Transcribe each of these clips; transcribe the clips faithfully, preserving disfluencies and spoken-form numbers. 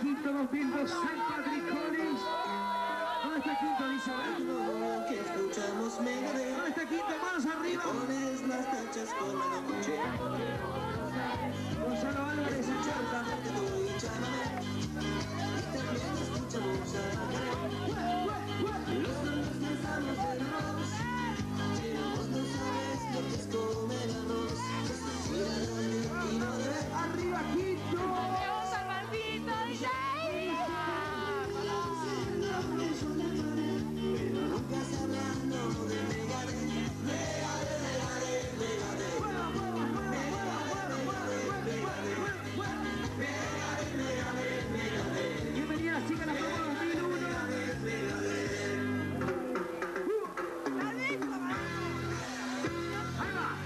Quinto dos mil dos, San Patrick Collins. ¿Dónde está Quinto? Dice que escuchamos Megadeth. ¿Dónde está Quinto? Manos arriba. Pones las tachas con la noche. Gonzalo Álvarez en Charta. Y también escuchamos a los hombres pensamos en arroz, pero vos no sabes lo que es comer arroz. Y no debe Arriba Quinto. pero nunca se hablando de Megadeth. Megadeth, Megadeth, Megadeth. Megadeth, Megadeth, Megadeth. Bienvenida las chicas a la promo dos mil uno. Ahí va.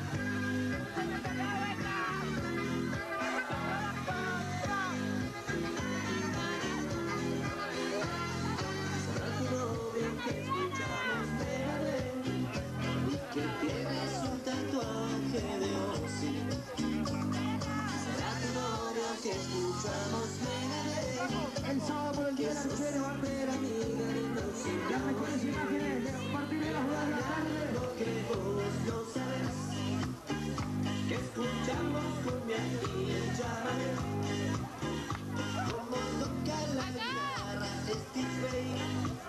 Que escuchamos Megadeth y que tienes un tatuaje de Ozzy. Será tu novio que escuchamos Megadeth. El sábado por el día de la mujer va a ver amiga de Ozzy. las mejores imágenes de a partir de las dos de la tarde. Porque vos no sabes que escuchamos con mi aquí el Jared. Como toca la guitarra Steve Vai.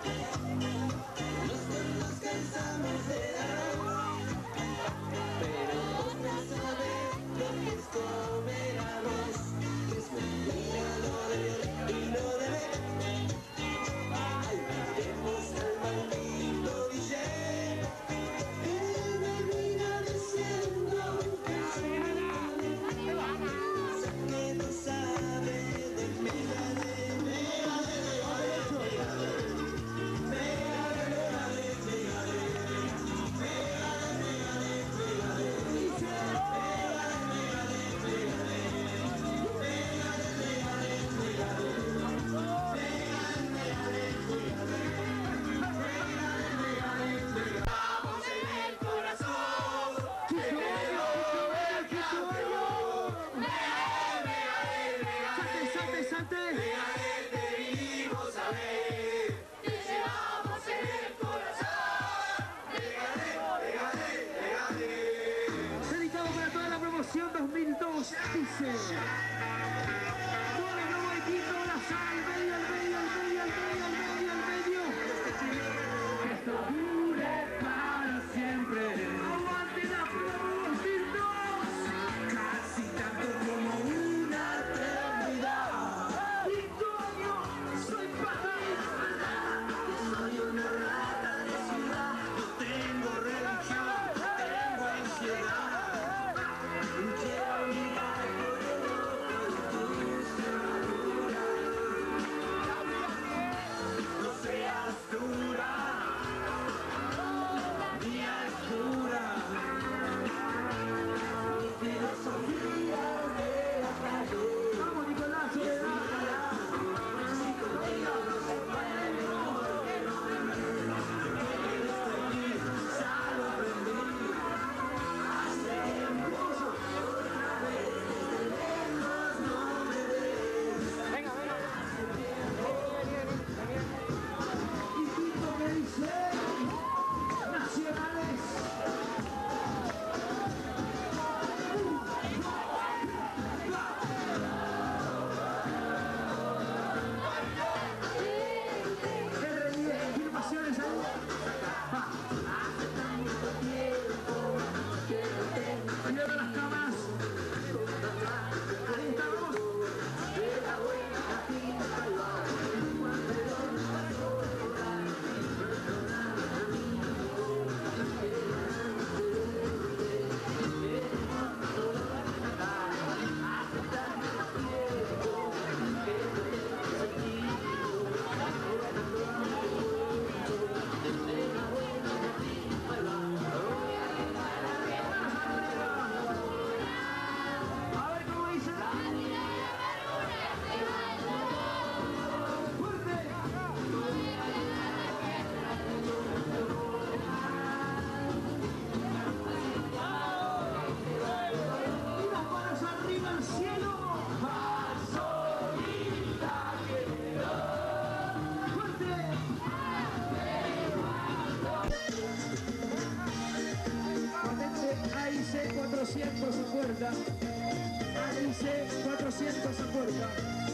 Nos cansamos de arroz, pero vos no sabes lo que es comer arroz. Que es mentira lo de violet y lo de ver. Ay, miremos al maldito D J. Él me mira diciendo sé que no sabe de Megadeth. Megadeth, Megadeth, Megadeth, Megadeth, Megadeth, Megadeth, vamos en el corazón. Salte, salte, salte. Megadeth te vinimos a ver. Te llevamos en el corazón. Megadeth, Megadeth, Megadeth. Dedicado para toda la promoción dos mil dos. Dice. Toda la promo de Quinto, la sala, al medio, al medio, al medio, al medio, al medio, al medio. Que esto dure para siempre. Aguante la promo dos mil dos. Casi tanto como una eternidad. Victorio, soy Patrick. Soy una rata de ciudad. No tengo religión, tengo ansiedad. Quiero mirar por el ojo de tu cintura. vuelta. Dice cuatrocientos a puerta.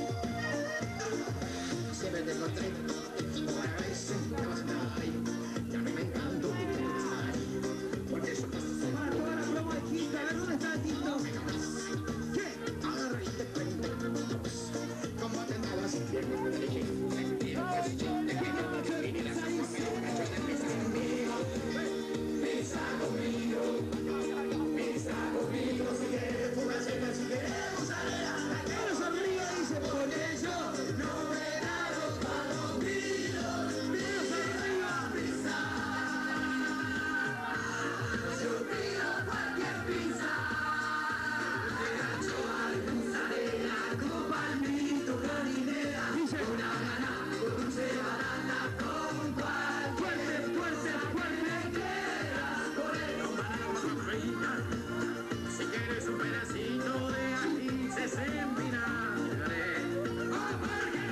Siempre te encontré, una vez estabas ahí, ya me encantó tu pensar, porque eso te hace Para toda la promo de Quinto, a ver dónde está Quinto. ¿Qué? agarra y te cuenta, cómo te andabas sintiendo, te dije, Ay, no le quiero hacer pizza, dice. pisa conmigo, pisa conmigo, si quieres fugaceta, si queremos salir hasta que Manos arriba, dice, por ello. no me da los palominos, Manos arriba. yo pido cualquier pizza, de gancho al mozzarella, con palmito, carinera, Dice, una banana, con dulce banana, con cual fuerte, fuerte, fuerte. quieras, con el banana, con reina. Si quieres un pedacito de ají, se en vinagre. ¡Oh, por qué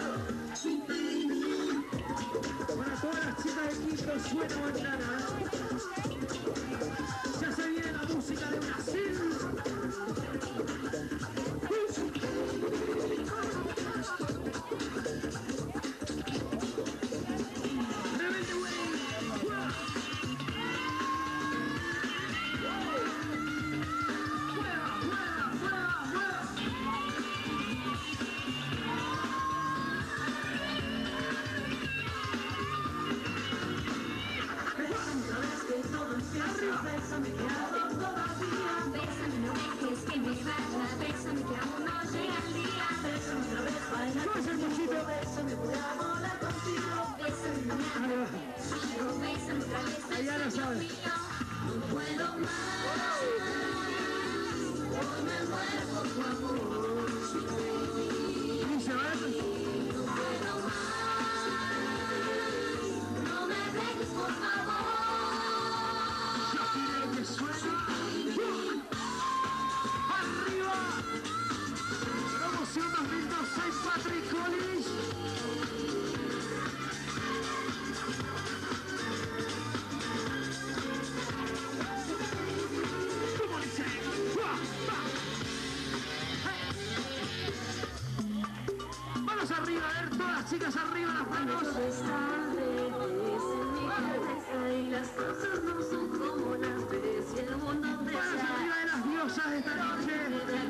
no! Para todas las chicas de Quinto, suena bandana. Ya se viene la música de Brasil. Rebelde Way. ¡Fuera! ¡Fuera, fuera, fuera, fuera! Bésame que aún todavía, bésame, no dejes que me vaya, bésame que aún no llega el día, bésame otra vez, baila ¿Cómo es el mochito? bésame, voy a volar contigo, bésame, no me Ahí va. hagas, bésame otra vez, Ahí ya lo sabe. mío, no puedo más, hoy me muero por tu amor, Dice, a ver. no puedo más, no me dejes por favor. Yo quiero que suene. ¡Arriba! Promoción dos mil dos, Saint Patrick College. ¿Cómo dice? ¡Fua! ¡Va! ¡Hey! Manos arriba, a ver, todas las chicas arriba, las manos. Todo está al revés en mi cabeza y las cosas no son como las ves y el mundo Manos desea. arriba de las diosas de esta noche.